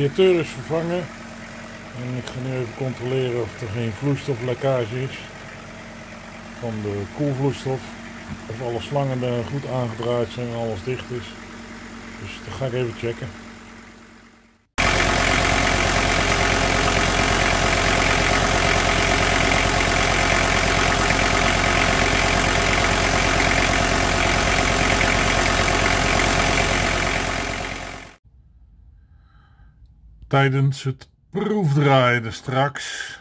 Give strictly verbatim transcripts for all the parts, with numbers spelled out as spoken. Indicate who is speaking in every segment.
Speaker 1: radiateur is vervangen. En ik ga nu even controleren of er geen vloeistoflekkage is van de koelvloeistof. Of alle slangen er goed aangedraaid zijn en alles dicht is. Dus dat ga ik even checken. Tijdens het proefdraaien straks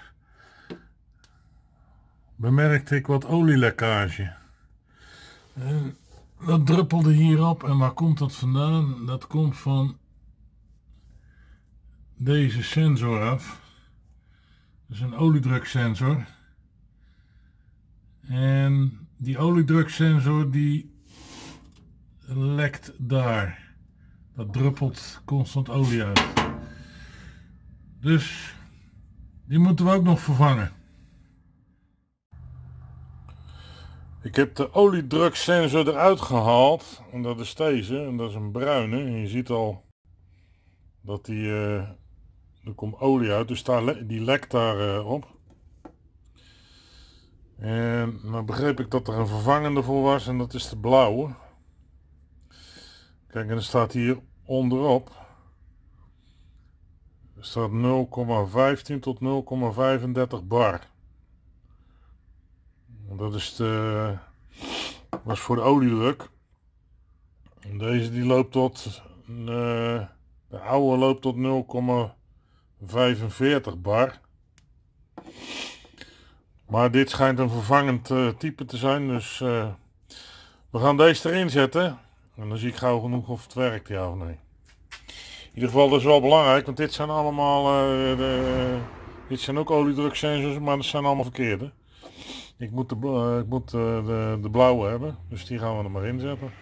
Speaker 1: bemerkte ik wat olielekkage. En dat druppelde hierop. En waar komt dat vandaan? Dat komt van deze sensor af. Dat is een oliedruksensor. En die oliedruksensor die lekt daar. Dat druppelt constant olie uit. Dus die moeten we ook nog vervangen. Ik heb de oliedruksensor eruit gehaald. En dat is deze. En dat is een bruine. En je ziet al dat die, uh, er komt olie uit. Dus daar, die lekt daar uh, op. En nou begreep ik dat er een vervangende voor was. En dat is de blauwe. Kijk, en er staat hier onderop. Er staat nul komma vijftien tot nul komma vijfendertig bar. Dat is de, was voor de oliedruk. En deze die loopt tot, uh, de oude loopt tot nul komma vijfenveertig bar. Maar dit schijnt een vervangend uh, type te zijn, dus uh, we gaan deze erin zetten. En dan zie ik gauw genoeg of het werkt, ja of nee. In ieder geval, dat is wel belangrijk, want dit zijn allemaal, uh, de, dit zijn ook oliedruksensors, maar dat zijn allemaal verkeerde. Ik moet, de, uh, ik moet uh, de, de blauwe hebben, dus die gaan we er maar in zetten.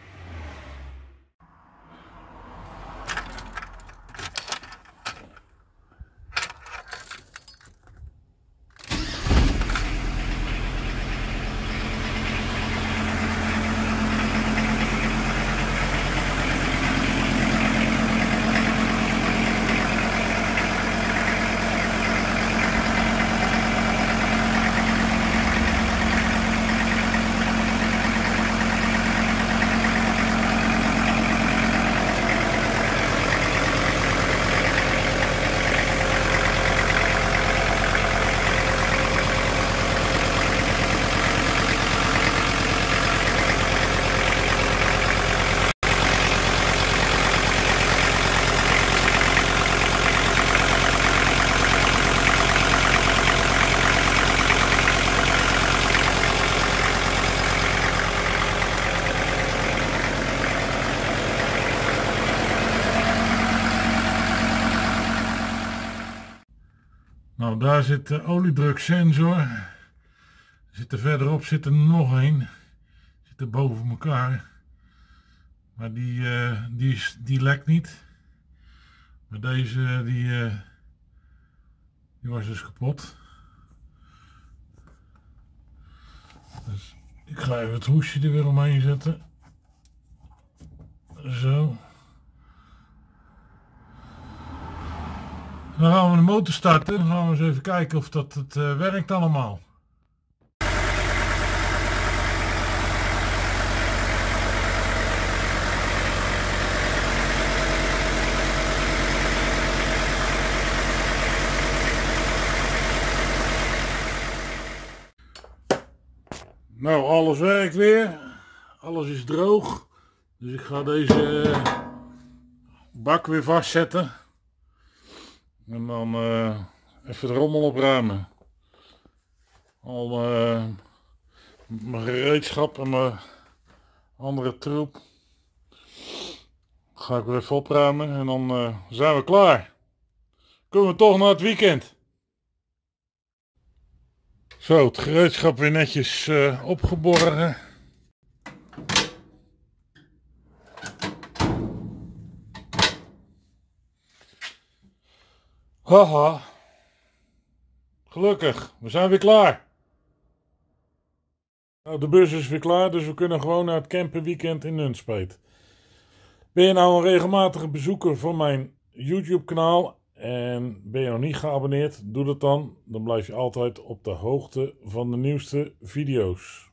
Speaker 1: Nou, daar zit de oliedruksensor. Zit er verderop zit er nog een. Zit er boven elkaar. Maar die, uh, die, is, die lekt niet. Maar deze die, uh, die was dus kapot. Dus ik ga even het hoesje er weer omheen zetten. Zo. Dan gaan we de motor starten. Dan gaan we eens even kijken of dat het uh, werkt allemaal. Nou, alles werkt weer. Alles is droog. Dus ik ga deze bak weer vastzetten. En dan uh, even de rommel opruimen. Al uh, mijn gereedschap en mijn andere troep. Ga ik weer even opruimen en dan uh, zijn we klaar. Kunnen we toch naar het weekend. Zo, het gereedschap weer netjes uh, opgeborgen. Haha. Gelukkig, we zijn weer klaar. Nou, de bus is weer klaar, dus we kunnen gewoon naar het camperweekend in Nunspeet. Ben je nou een regelmatige bezoeker van mijn YouTube kanaal En ben je nog niet geabonneerd, doe dat dan. Dan blijf je altijd op de hoogte van de nieuwste video's.